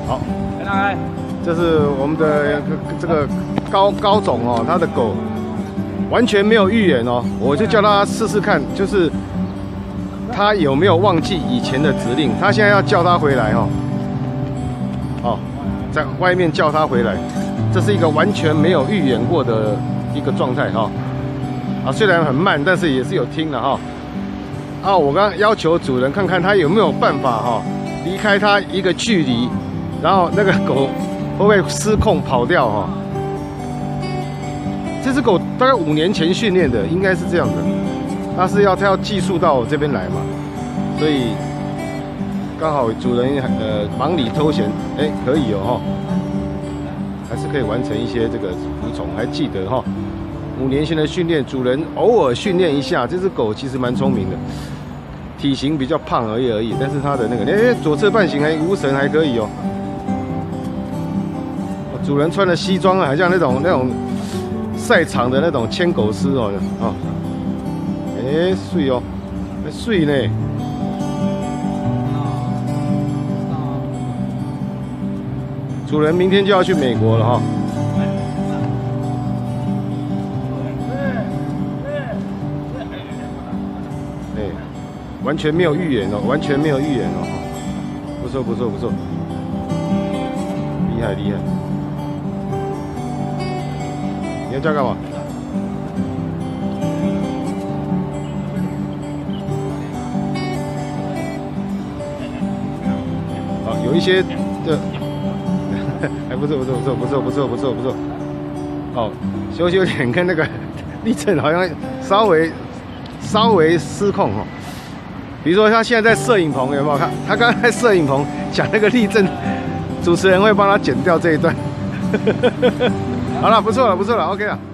好，这是我们的这个高总哦，他的狗完全没有预言哦，我就叫他试试看，就是他有没有忘记以前的指令，他现在要叫他回来哦，哦，在外面叫他回来，这是一个完全没有预演过的一个状态哈。啊，虽然很慢，但是也是有听了哈。啊，我刚刚要求主人看看他有没有办法哈，离开他一个距离，然后那个狗会不会失控跑掉哈？这只狗大概5年前训练的，应该是这样的。它要寄宿到我这边来嘛，所以刚好主人忙里偷闲，哎，可以哦哈，还是可以完成一些这个服从，还记得哈。5年前的训练，主人偶尔训练一下。这只狗其实蛮聪明的，体型比较胖而已，但是它的那个，左侧半形还无神还可以哦。主人穿的西装啊，还像那种赛场的那种牵狗师哦，啊，水哦，还水呢。主人明天就要去美国了哈。完全没有预演哦，完全没有预演哦，不错，厉害。你要叫干嘛？好，有一些的，还不错。哦，羞脸跟那个立正好像稍微失控哦。比如说他现在在摄影棚，有没有看？他刚刚在摄影棚讲那个立正，主持人会帮他剪掉这一段。好了，不错了，OK 了。